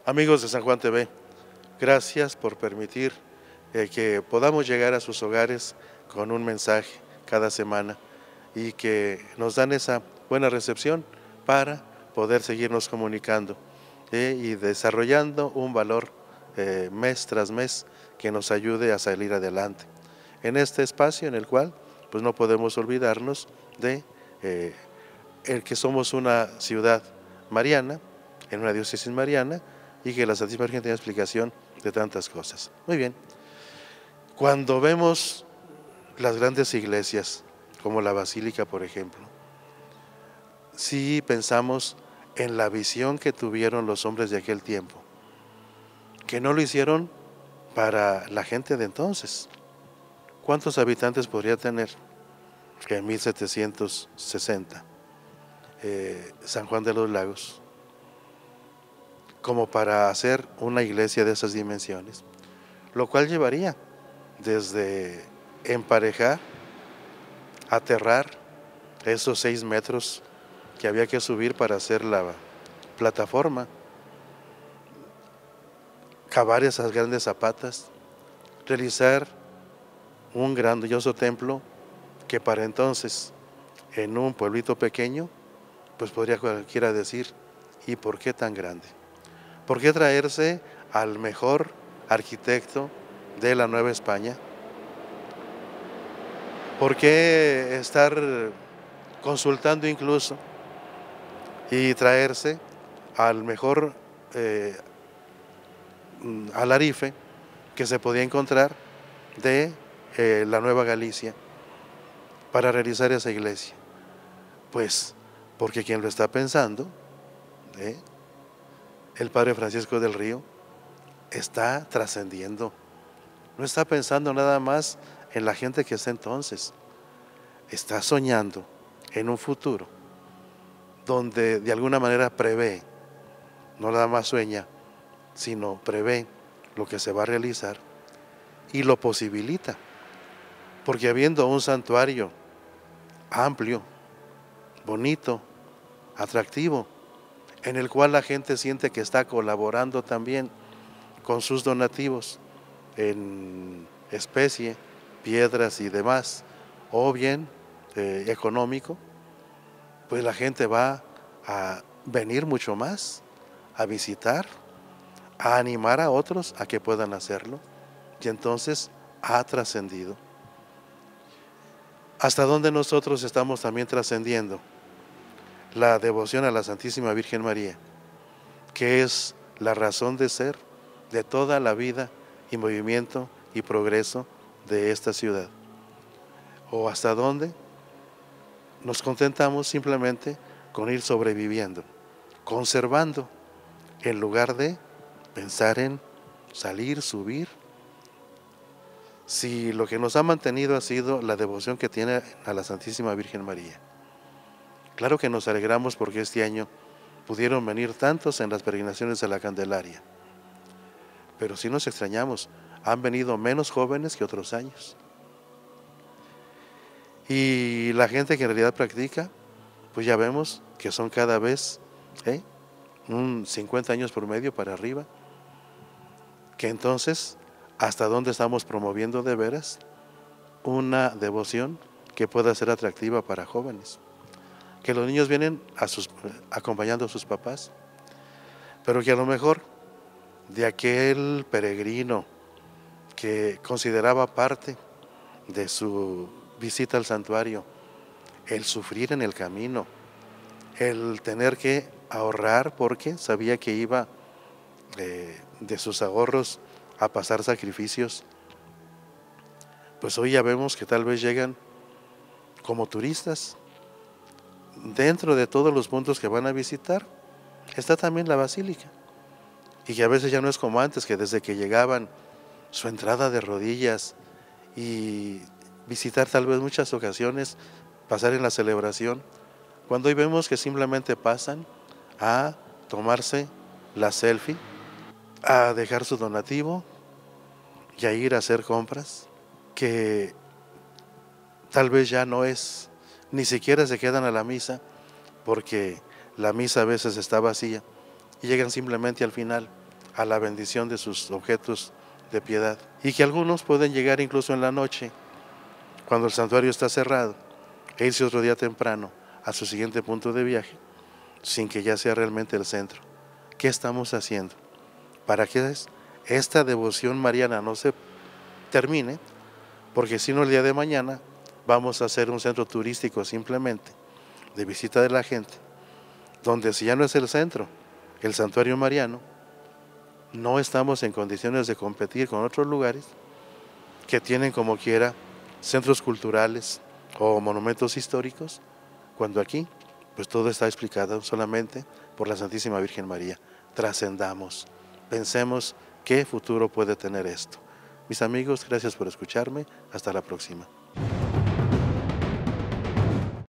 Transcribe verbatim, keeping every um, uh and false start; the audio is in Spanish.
Amigos de San Juan T V, gracias por permitir eh, que podamos llegar a sus hogares con un mensaje cada semana y que nos dan esa buena recepción para poder seguirnos comunicando eh, y desarrollando un valor eh, mes tras mes que nos ayude a salir adelante. En este espacio en el cual pues no podemos olvidarnos de eh, el que somos una ciudad mariana, en una diócesis mariana, y que la Santísima Virgen tiene explicación de tantas cosas. Muy bien, cuando vemos las grandes iglesias, como la Basílica, por ejemplo, sí pensamos en la visión que tuvieron los hombres de aquel tiempo, que no lo hicieron para la gente de entonces. ¿Cuántos habitantes podría tener en mil setecientos sesenta eh, San Juan de los Lagos, como para hacer una iglesia de esas dimensiones? Lo cual llevaría desde emparejar, aterrar esos seis metros que había que subir para hacer la plataforma, cavar esas grandes zapatas, realizar un grandioso templo que para entonces, en un pueblito pequeño, pues podría cualquiera decir, ¿y por qué tan grande? ¿Por qué traerse al mejor arquitecto de la Nueva España? ¿Por qué estar consultando incluso y traerse al mejor eh, alarife que se podía encontrar de eh, la Nueva Galicia para realizar esa iglesia? Pues porque quien lo está pensando, ¿eh? el Padre Francisco del Río, está trascendiendo. No está pensando nada más en la gente que está entonces. Está soñando en un futuro donde de alguna manera prevé, no nada más sueña, sino prevé lo que se va a realizar y lo posibilita. Porque habiendo un santuario amplio, bonito, atractivo, en el cual la gente siente que está colaborando también con sus donativos en especie, piedras y demás, o bien eh, económico, pues la gente va a venir mucho más, a visitar, a animar a otros a que puedan hacerlo, y entonces ha trascendido. ¿Hasta dónde nosotros estamos también trascendiendo? La devoción a la Santísima Virgen María, que es la razón de ser de toda la vida y movimiento y progreso de esta ciudad. ¿O hasta dónde nos contentamos simplemente con ir sobreviviendo, conservando, en lugar de pensar en salir, subir? Si lo que nos ha mantenido ha sido la devoción que tiene a la Santísima Virgen María. Claro que nos alegramos porque este año pudieron venir tantos en las peregrinaciones de la Candelaria, pero sí nos extrañamos, han venido menos jóvenes que otros años. Y la gente que en realidad practica, pues ya vemos que son cada vez ¿eh? un cincuenta años por medio para arriba, que entonces, ¿hasta dónde estamos promoviendo de veras una devoción que pueda ser atractiva para jóvenes? Que los niños vienen a sus, acompañando a sus papás, pero que a lo mejor de aquel peregrino que consideraba parte de su visita al santuario el sufrir en el camino, el tener que ahorrar porque sabía que iba eh, de sus ahorros a pasar sacrificios, pues hoy ya vemos que tal vez llegan como turistas. Dentro de todos los puntos que van a visitar está también la basílica, y que a veces ya no es como antes, que desde que llegaban su entrada de rodillas y visitar tal vez muchas ocasiones, pasar en la celebración, cuando hoy vemos que simplemente pasan a tomarse la selfie, a dejar su donativo y a ir a hacer compras, que tal vez ya no es, ni siquiera se quedan a la misa, porque la misa a veces está vacía y llegan simplemente al final a la bendición de sus objetos de piedad. Y que algunos pueden llegar incluso en la noche, cuando el santuario está cerrado, e irse otro día temprano a su siguiente punto de viaje, sin que ya sea realmente el centro. ¿Qué estamos haciendo para que esta devoción mariana no se termine? Porque si no, el día de mañana vamos a hacer un centro turístico simplemente de visita de la gente, donde si ya no es el centro, el santuario mariano, no estamos en condiciones de competir con otros lugares que tienen como quiera centros culturales o monumentos históricos, cuando aquí pues todo está explicado solamente por la Santísima Virgen María. Trascendamos, pensemos qué futuro puede tener esto. Mis amigos, gracias por escucharme, hasta la próxima.